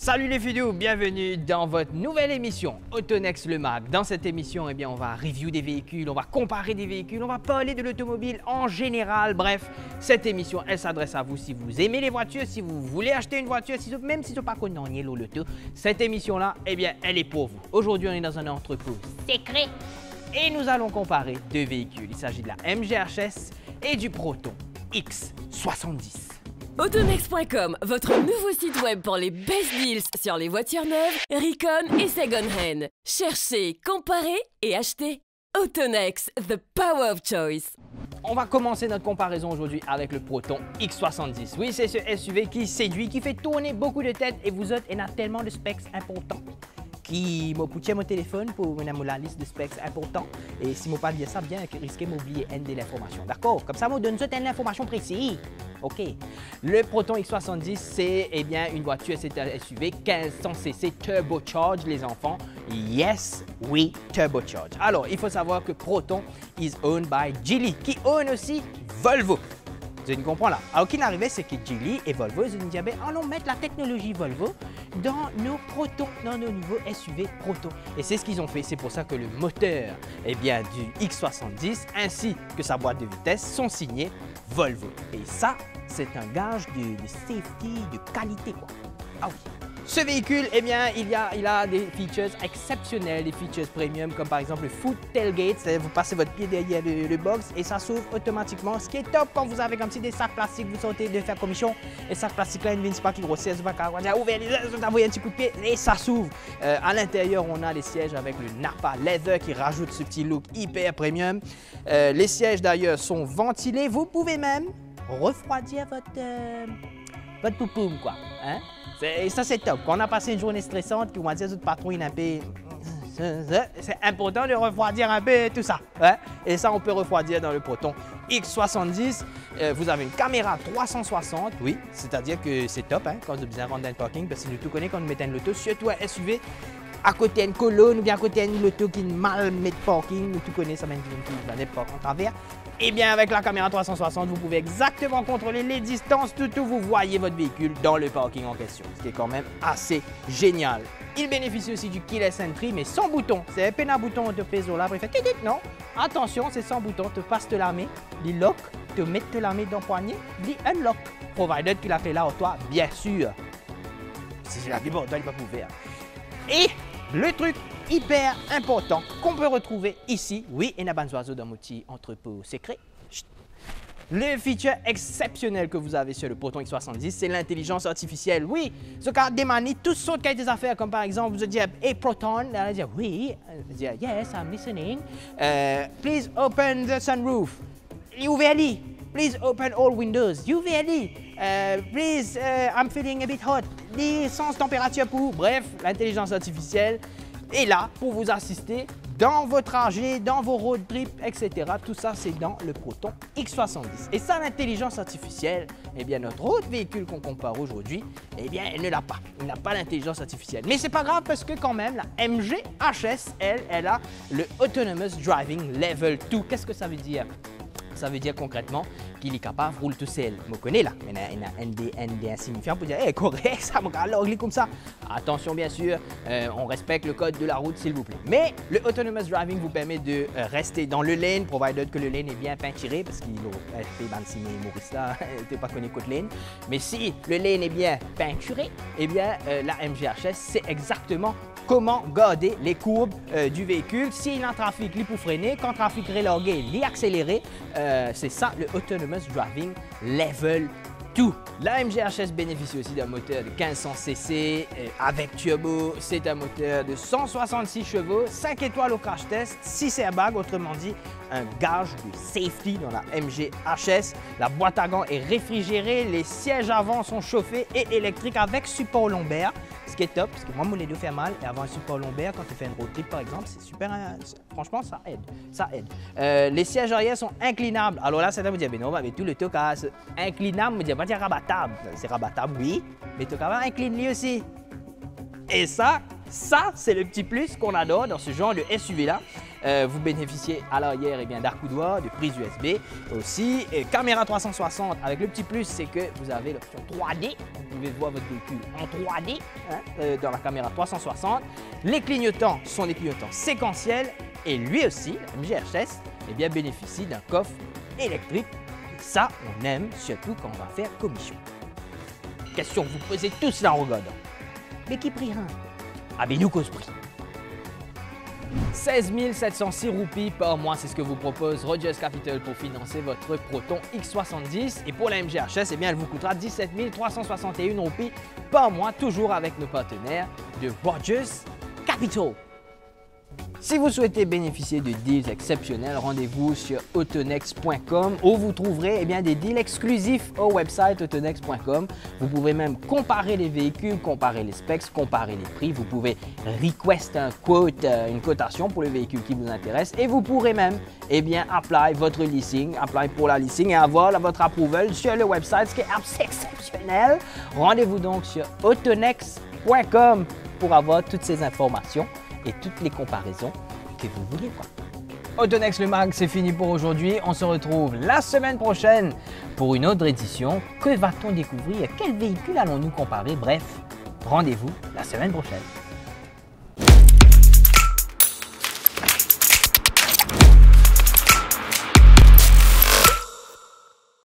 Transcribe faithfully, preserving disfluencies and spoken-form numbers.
Salut les vidéos, bienvenue dans votre nouvelle émission Autonext le Mag. Dans cette émission, eh bien, on va review des véhicules, on va comparer des véhicules, on va parler de l'automobile en général. Bref, cette émission, elle s'adresse à vous si vous aimez les voitures, si vous voulez acheter une voiture, si, même si vous pas connu l'auto. Cette émission-là, eh bien, elle est pour vous. Aujourd'hui, on est dans un entrepôt secret et nous allons comparer deux véhicules. Il s'agit de la M G H S et du Proton X soixante-dix. Autonext point com, votre nouveau site web pour les best deals sur les voitures neuves, recon et second-hand. Cherchez, comparez et achetez. Autonext, the power of choice. On va commencer notre comparaison aujourd'hui avec le Proton X soixante-dix. Oui, c'est ce S U V qui séduit, qui fait tourner beaucoup de têtes et vous autres, il y a tellement de specs importants qui m'a poussé mon téléphone pour mener la liste de specs importants. Et si je ne pas dire ça bien, je risque d'oublier une de l'information. D'accord? Comme ça, je donne une information précise. OK. Le Proton X soixante-dix, c'est eh bien une voiture, c'est un S U V quinze cents C C turbocharged, les enfants. Yes, oui, turbocharged. Alors, il faut savoir que Proton is owned by Geely, qui own aussi Volvo. Vous comprenez là. Alors, ce qui est arrivé, c'est que Geely et Volvo, ils ont dit, allons mettre la technologie Volvo dans nos Protons, dans nos nouveaux S U V Proton. Et c'est ce qu'ils ont fait. C'est pour ça que le moteur eh bien, du X soixante-dix ainsi que sa boîte de vitesse sont signés Volvo. Et ça, c'est un gage de, de safety, de qualité, quoi. Ah oui. Ce véhicule, eh bien, il, y a, il a des features exceptionnels, des features premium, comme par exemple le foot tailgate, c'est-à-dire vous passez votre pied derrière le, le box et ça s'ouvre automatiquement, ce qui est top quand vous avez comme si des sacs plastiques, vous sortez de faire commission, les sacs plastiques là, ils ne viennent pas qui grossissent, vous pouvez ouvrir les yeux, vous envoyez un petit coup de pied et ça s'ouvre. Euh, à l'intérieur, on a les sièges avec le Nappa Leather qui rajoute ce petit look hyper premium. Euh, les sièges d'ailleurs sont ventilés, vous pouvez même refroidir votre, euh, votre poupoum, quoi. Hein? Et ça, c'est top. Quand on a passé une journée stressante, qu'on va dire notre patron, il est un peu... C'est important de refroidir un peu tout ça. Hein? Et ça, on peut refroidir dans le Proton X soixante-dix. Euh, vous avez une caméra trois cent soixante, oui, c'est-à-dire que c'est top hein, quand vous avez besoin de rentrer dans le parking, parce que nous tout connaissons quand nous mettons une loto, surtout un S U V, à côté d'une colonne ou bien à côté d'une loto qui mal met de parking, nous tout connaissons, ça mène une qui va en travers. Et bien avec la caméra trois cent soixante, vous pouvez exactement contrôler les distances tout où vous voyez votre véhicule dans le parking en question, ce qui est quand même assez génial. Il bénéficie aussi du keyless entry, mais sans bouton. C'est un peine à bouton de peso là, après fait tic non. Attention, c'est sans bouton, te passe te la main, il lock, te met te la main dans le poignet, il unlock. Provided que la clé là en toi, bien sûr. Si la clé bon, toi il va pouvoir. Et le truc hyper important qu'on peut retrouver ici, oui, et n'a pas oiseau dans mon petit entrepôt secret. Chut. Le feature exceptionnel que vous avez sur le Proton X soixante-dix, c'est l'intelligence artificielle. Oui, ce cas démanie toutes sortes de affaires, comme par exemple, vous dites « Hey Proton », elle va dire « Oui », elle va dire « Yes, I'm listening. Uh, please open the sunroof. U V L E. Please open all windows. U V L E. Uh, please, uh, I'm feeling a bit hot. L'essence température pour. » Bref, l'intelligence artificielle est là pour vous assister dans vos trajets, dans vos road trips, et cetera. Tout ça, c'est dans le Proton X soixante-dix. Et ça, l'intelligence artificielle, eh bien, notre autre véhicule qu'on compare aujourd'hui, eh bien, elle ne l'a pas. Il n'a pas l'intelligence artificielle. Mais c'est pas grave parce que quand même, la M G H S, elle, elle a le Autonomous Driving Level deux. Qu'est-ce que ça veut dire? Ça veut dire concrètement qu'il est capable de rouler tout seul. Vous connaissez là, il y a un N D insignifiant pour dire hey, correct, ça me regarde comme ça. Attention, bien sûr, euh, on respecte le code de la route, s'il vous plaît. Mais le Autonomous Driving vous permet de euh, rester dans le lane, provided que le lane est bien peinturé, parce qu'il a fait Bansine Maurice là, il pas connu côté lane. Mais si le lane est bien peinturé, eh bien, euh, la M G H S, c'est exactement comment garder les courbes euh, du véhicule. S'il y a un trafic, il peut freiner. Quand le trafic est relargué, il accélérer. Euh, c'est ça le Autonomous Driving Level deux. La M G H S bénéficie aussi d'un moteur de quinze cents C C euh, avec turbo. C'est un moteur de cent soixante-six chevaux, cinq étoiles au crash test, six airbags, autrement dit un gage de safety dans la M G H S. La boîte à gants est réfrigérée, les sièges avant sont chauffés et électriques avec support lombaire. Ce qui est top, parce que moi, mon les deux fait mal, et avoir un support lombaire quand tu fais une road trip, par exemple, c'est super, franchement, ça aide, ça aide. Euh, les sièges arrière sont inclinables. Alors là, certains vous disent, mais non, mais tout le truc, inclinable, me dit, pas dire rabattable. C'est rabattable, oui, mais tu vas incliner aussi. Et ça, ça, c'est le petit plus qu'on adore dans ce genre de S U V-là. Euh, vous bénéficiez à l'arrière eh bien d'accoudoirs, de prise U S B aussi. Et caméra trois cent soixante avec le petit plus, c'est que vous avez l'option trois D. Vous pouvez voir votre véhicule en trois D hein, euh, dans la caméra trois cent soixante. Les clignotants sont des clignotants séquentiels et lui aussi, la M G H S, eh bien, bénéficie d'un coffre électrique. Et ça, on aime surtout quand on va faire commission. Question que vous posez tous là en regardant. Mais qui prix hein? Ah ben nous cause prix. seize mille sept cent six roupies par mois, c'est ce que vous propose Rogers Capital pour financer votre Proton X soixante-dix. Et pour la M G H S, eh bien, elle vous coûtera dix-sept mille trois cent soixante et une roupies par mois, toujours avec nos partenaires de Rogers Capital. Si vous souhaitez bénéficier de deals exceptionnels, rendez-vous sur autonex point com où vous trouverez eh bien, des deals exclusifs au website autonex point com. Vous pouvez même comparer les véhicules, comparer les specs, comparer les prix. Vous pouvez request un quote, une cotation pour le véhicule qui vous intéresse et vous pourrez même eh bien, apply votre leasing, apply pour la leasing et avoir votre approval sur le website, ce qui est assez exceptionnel. Rendez-vous donc sur autonex point com pour avoir toutes ces informations et toutes les comparaisons que vous voulez voir. Autonex le mag, c'est fini pour aujourd'hui. On se retrouve la semaine prochaine pour une autre édition. Que va-t-on découvrir? Quel véhicule allons-nous comparer? Bref, rendez-vous la semaine prochaine.